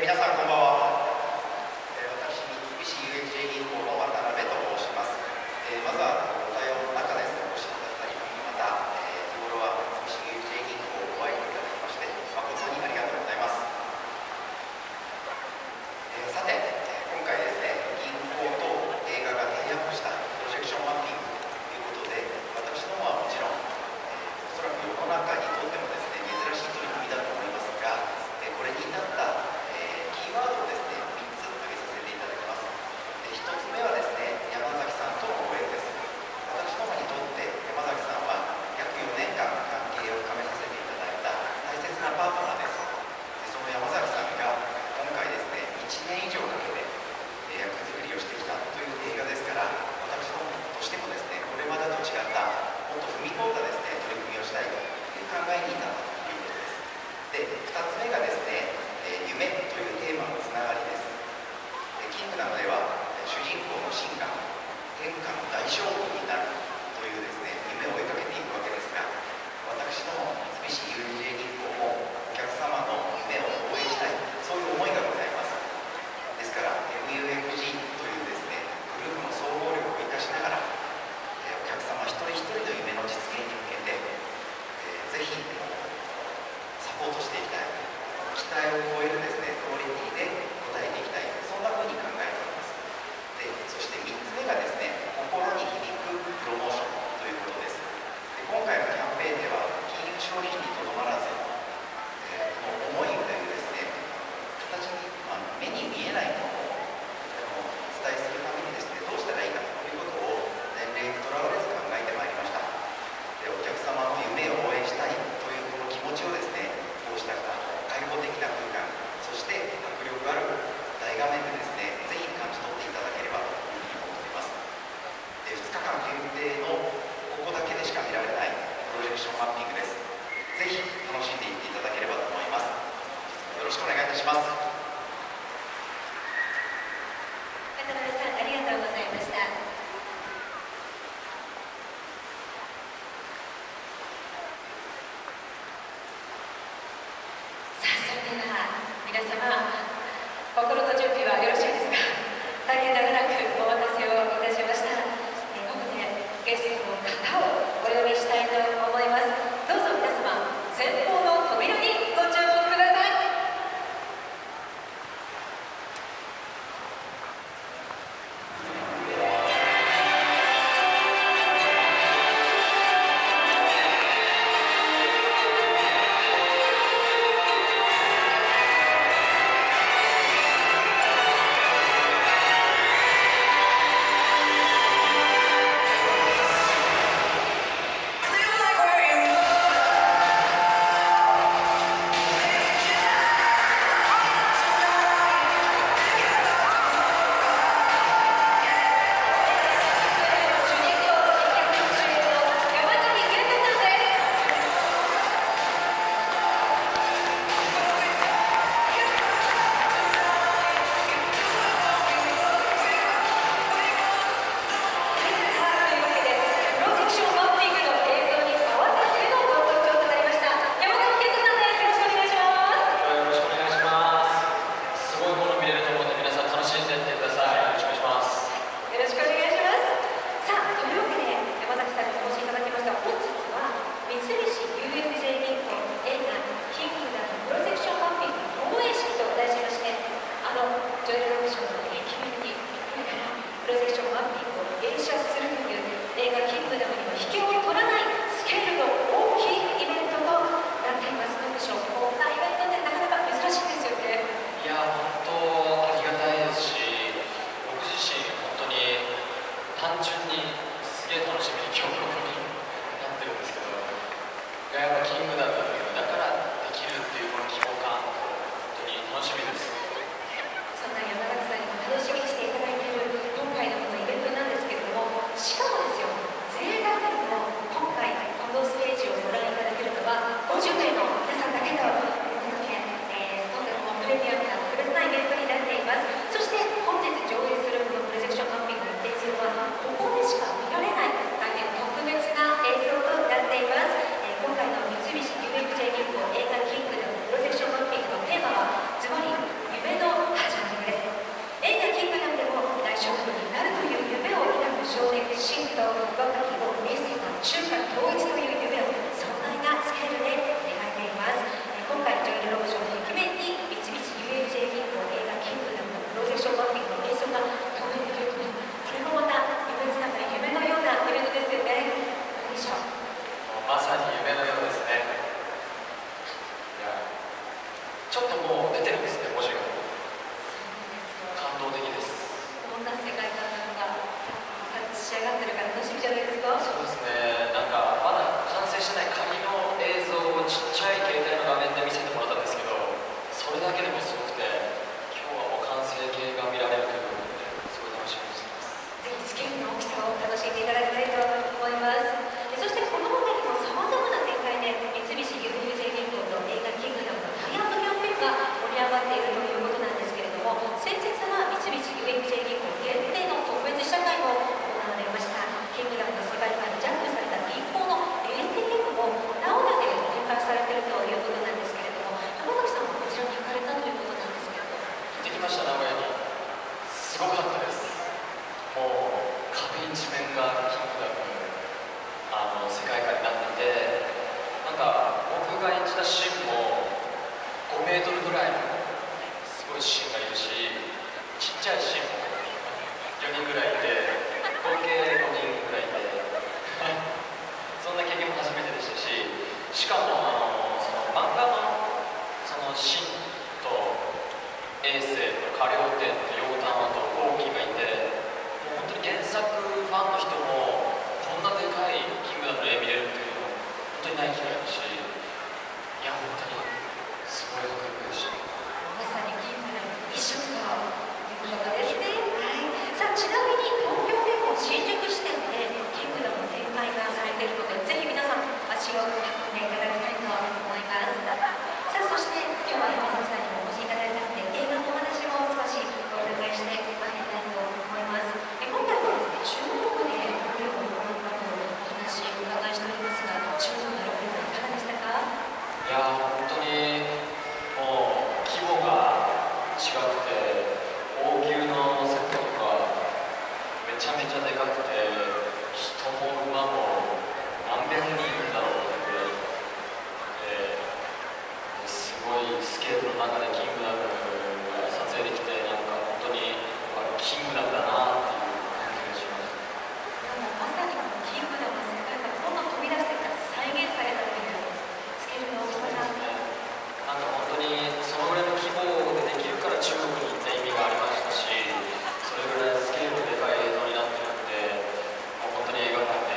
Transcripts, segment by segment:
皆さんこんばんは。私、三菱 UFJ 銀行の渡辺と申します。まずはご対応の中ですね、お越しくださり、また、日頃は三菱 UFJ 銀行をご愛顧いただきまして、誠にありがとうございます。さて、今回ですね、銀行と映画がタイアップしたプロジェクションマッピングということで、私どもはもちろん、おそらく世の中にとってもですね、珍しい取り組みだと思いますが、これに至ったキーワードをですね、3つ挙げさせていただきます。1つ目はですね、山崎さんとのご縁です。私どもにとって山崎さんは約4年間関係を深めさせていただいた大切なパートナーです。その山崎さんが今回ですね、1年以上かけて役作りをしてきたという映画ですから、私どもとしてもですね、これまでと違ったもっと踏み込んだですね、取り組みをしたいという考えに至ったということです。で、2つ目がですね、夢というテーマのつながりです。キングダムでは主人公のシンが天下の大将軍になるというですね、夢を追いかけていくわけですが、私ども三菱 UFJ 銀行もお客様の夢を応援したい、そういう思いがございます。ですから MUFG というですね、グループの総合力を生かしながら、お客様一人一人の夢の実現に向けて、ぜひサポートしていきたい、期待を超えるですね、クオリティで応えていきたい、そんな風に考えております。で、そして3つ目がですね、心に響くプロモーションということです。で、今回のキャンペーンでは金融商品にとどまらず、この思いというですね、形に、目に見えないものをお伝えするためにですね、どうしたらいいかということを前例にとらわれず考えてまいりました。で、お客様の夢を応援したいというこの気持ちをですね、こうした開放的な空間、そして迫力ある大画面でですね、ぜひ感じ取っていただければというふうに思っております。で、2日間限定のここだけでしか見られないプロジェクションマッピングです。ぜひ楽しんでいっていただければと思います。よろしくお願いいたします。 渡辺さん、ありがとうございました。さあ、それでは皆様、心の準備はよろしいですか。大変長らくお待たせをいたしました。ここでゲストの方をお呼びしたいと思います。どうぞ皆様、前方の扉にご注目ください。夢の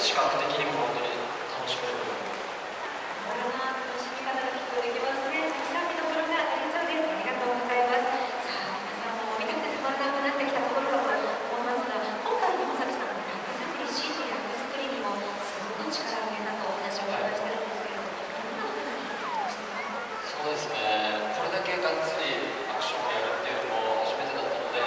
視覚的にも本当に楽しめると思います。 いろんな楽しみ方がきっとできますね。たくさん見どころがありそうです。ありがとうございます。さあ、皆さんも見たくてたまらなくなってきたところだと思いますが、今回の山崎さんの役作り、シーンの役作りにもすごく力を入れたとお話をお伺いしてるんですけれども、どんなふうにされましたか？ そうですね、これだけがっつりアクションをやるっていうのも初めてだったので、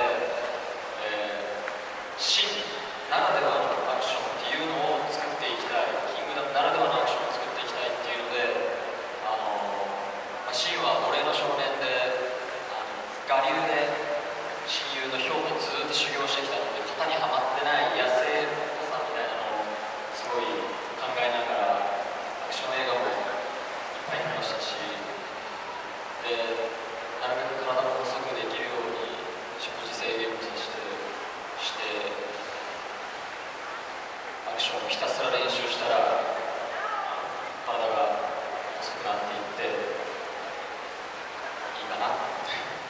シンならではのアクションっていうのを作っていきたい、キングダムならではのアクションを作っていきたいっていうので、シンは奴隷の少年で、我流で親友のヒョウとずっと修行してきたので、型にはまってない野生っぽさみたいなのをすごい考えながら、アクション映画もいっぱい見ましたし、で、なるべく体も細くできるように食事制限もして、アクションをひたすら練習したら、体が細くなっていって、いいかなって